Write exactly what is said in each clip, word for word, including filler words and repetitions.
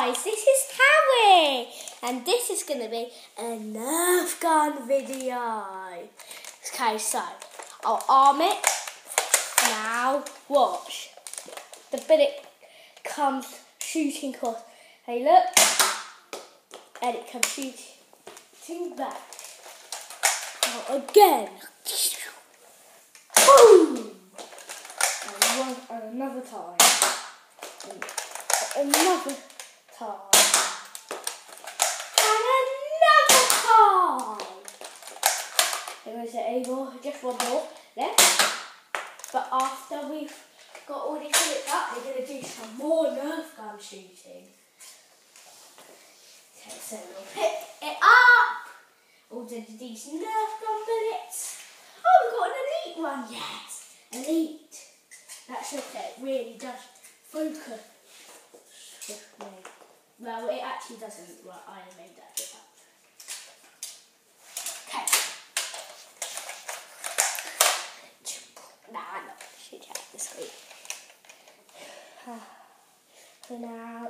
guys, this is Harry, and this is going to be a Nerf Gun video. Okay, so I'll arm it. Now, watch. The bullet comes shooting across. Hey, look. And it comes shooting back. Now, again. Boom! And, one, and another time. And another time. And another time. And is it able? Just one more left. But after we've got all these bullets up, we're going to do some more Nerf Gun shooting. Okay, so we'll pick it up. Order these Nerf Gun bullets. Oh, we've got an elite one. Yes, elite. That's okay. It really does focus with me. Well, it actually doesn't. Well, I made that bit up. Okay. Nah, no. Shoot out the screen. So now.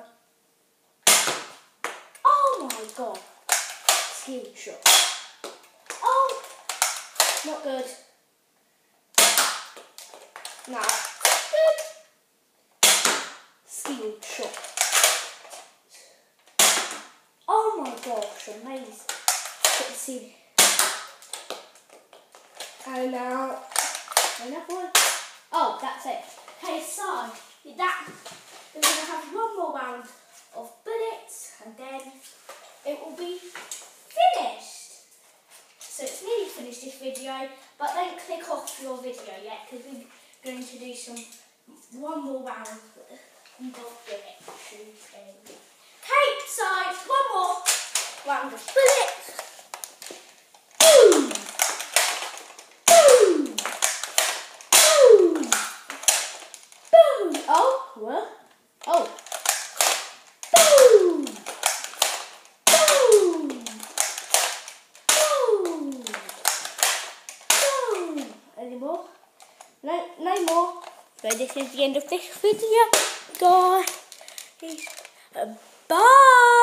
Oh my god. Skill shot. Oh! Not good. No. Good. Skill shot. Oh my gosh, amazing. Let's see. And now, another one. Oh, that's it. Okay, so with that, we're going to have one more round of bullets, and then it will be finished. So it's nearly finished this video, but don't click off your video yet, because we're going to do some one more round of bullet shooting. Okay, so one more round of bullets. Boom! Boom! Boom! Boom! Oh, what? Oh. Boom! Boom! Boom! Boom! Any more? No, no more. So this is the end of this video, guys. Bye!